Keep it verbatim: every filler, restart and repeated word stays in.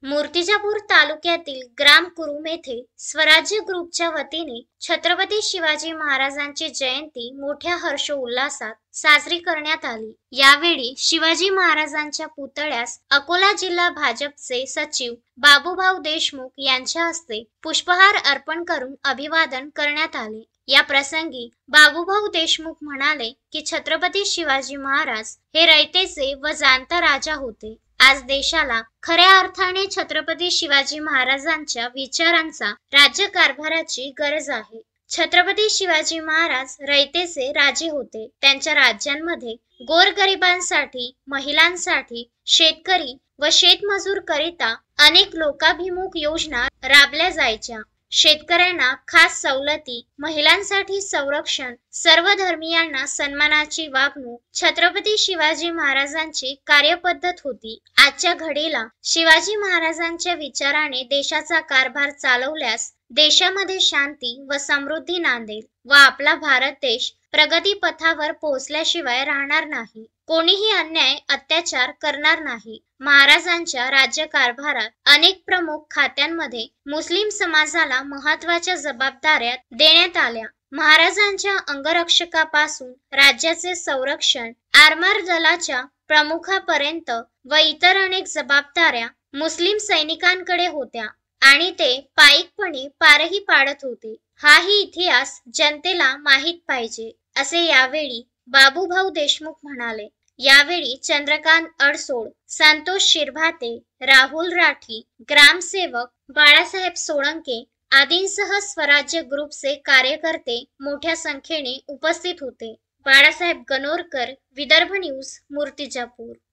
मूर्तिजापूर तालुक्यातील ग्राम कुरुम येथे स्वराज्य ग्रुपच्या वतीने छत्रपती शिवाजी महाराजांची जयंती मोठ्या हर्षोल्लासात साजरी करण्यात आली। यावेळी शिवाजी महाराजांच्या पुतळ्यास अकोला जिल्हा भाजपचे सचिव बाबूभाऊ देशमुख यांच्या हस्ते पुष्पहार अर्पण करून अभिवादन करण्यात आले। या प्रसंगी बाबूभाऊ देशमुख म्हणाले की छत्रपती शिवाजी महाराज हे रयतेचे व जाणता राजा होते। आज देशाला खऱ्या अर्थाने छत्रपती शिवाजी महाराजांच्या विचारांचा राज्यकारभाराची गरज आहे। छत्रपती शिवाजी महाराज रयतेचे राजे होते। त्यांच्या राज्यांमध्ये गोरगरिबांसाठी, महिलांसाठी, शेतकरी व शेतमजूर करिता अनेक लोकाभिमुख योजना राबल्या जायच्या। शेतकऱ्यांना खास सवलती, महिलांसाठी संरक्षण, सर्व धर्मीयांना सन्मानाची वागणूक छत्रपती शिवाजी महाराजांची कार्यपद्धत होती। आजच्या घडीला शिवाजी महाराजांच्या विचाराने देशाचा कारभार चालवल्यास देशामध्ये शांती व समृद्धी नांदेल व आपला भारत देश प्रगती पथावर पोहोचल्याशिवाय राहणार नाही। कोणीही अन्याय अत्याचार करणार नाही। महाराजांच्या राज्यकारभारात अनेक प्रमुख खात्यांमध्ये मुस्लिम समाजाला महत्त्वाच्या जबाबदाऱ्या देण्यात आल्या। महाराजांच्या अंगरक्षकापासून राज्याचे संरक्षण, आरमार दलाच्या प्रमुखापर्यंत व इतर अनेक जबाबदाऱ्या मुस्लिम सैनिकांकडे होत्या आणि ते पायीकपणे पारही पाडत होते। हाही इतिहास जनतेला माहीत पाहिजे, असे यावेळी बाबूभाऊ देशमुख म्हणाले। यावेळी चंद्रकांत अडसोड, संतोष शिरभाते, राहुल राठी, ग्रामसेवक बाळासाहेब सोळंके आदींसह स्वराज्य ग्रुपचे कार्यकर्ते मोठ्या संख्येने उपस्थित होते। बाळासाहेब गणोरकर, विदर्भ न्यूज, मूर्तिजापूर।